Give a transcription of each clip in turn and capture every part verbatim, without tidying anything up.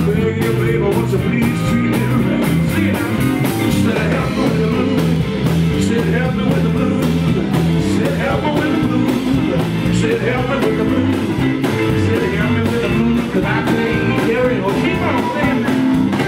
beg you, baby, won't you please treat me right? Sing it now. Said help me with the blues. Said help me with the blues. Said help me with the blues. Said help me with the blues. Said help me with the blues, 'cause I can't carry on. Keep on saying that.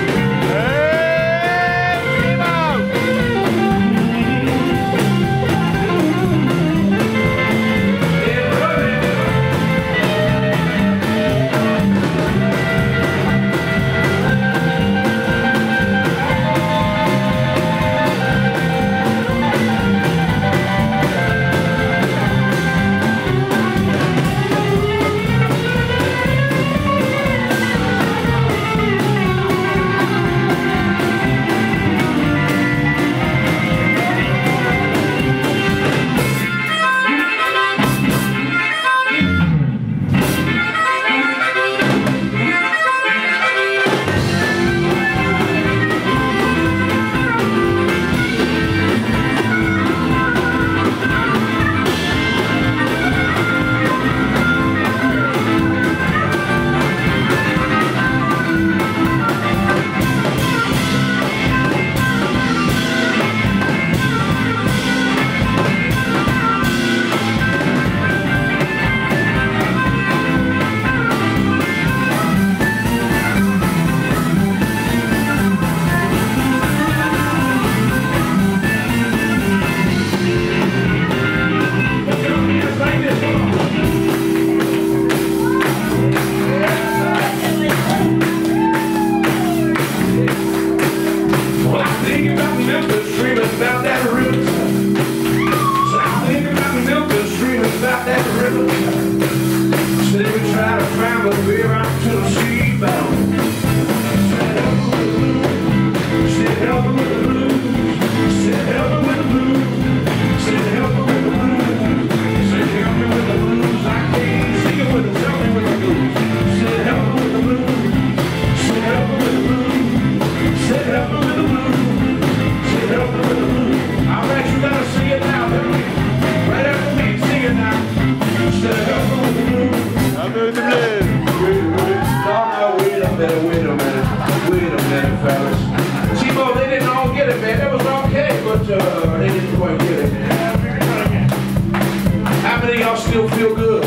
Still feel good.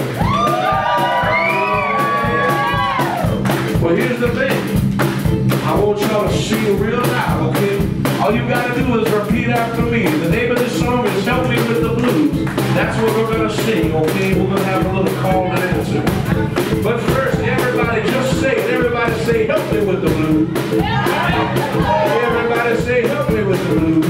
Well, here's the thing. I want y'all to sing real loud, okay? All you gotta do is repeat after me. The name of this song is Help Me With The Blues. That's what we're gonna sing, okay? We're gonna have a little call and answer. But first, everybody just say it. Everybody say, help me with the blues. Everybody say, help me with the blues.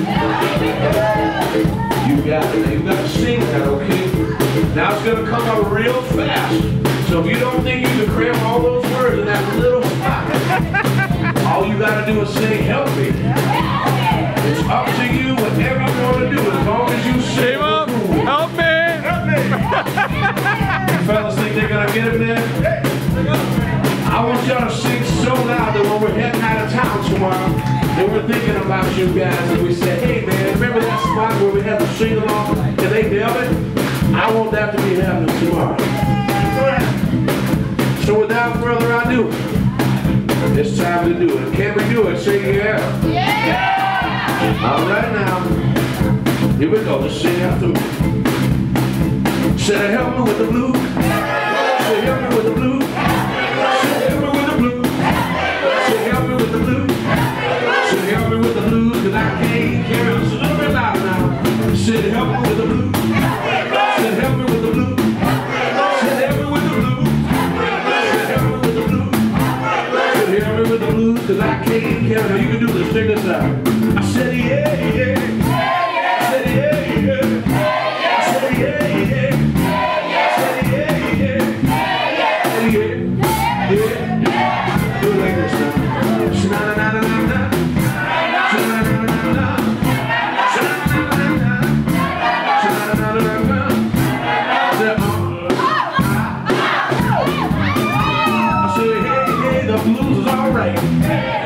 You got it. You gotta sing that, okay? Now it's going to come up real fast. So if you don't think you can cram all those words in that little spot, all you got to do is say, help me. It's up to you, whatever you want to do, as long as you say, cool. Help me! Help me! You fellas think they're going to get it, man? I want y'all to sing so loud that when we're heading out of town tomorrow, and we're thinking about you guys, and we say, hey man, remember that spot where we had to sing along, and they nailed it? I want that to be happening tomorrow. So without further ado, it's time to do it. Can we do it? Say yeah. Yeah! All right now. Here we go. Just sing after me. Say help me with the blues. Say help me with the blues. Say help me with the blues. Say help me with the blues. Say help me with the blues, 'cause I can't carry on. So a little bit louder now. Say help me with the blues. Said help me with the blues. Said help me with the blues. Said help me with the blues. Said help me with the blues, 'cause I can't carry. Now you can do this. Check this out. I said yeah, yeah. I said yeah, yeah. I said yeah, yeah. I said yeah, yeah. I said yeah, yeah. Do it like this now. Sha na na na na na. The blues is all right.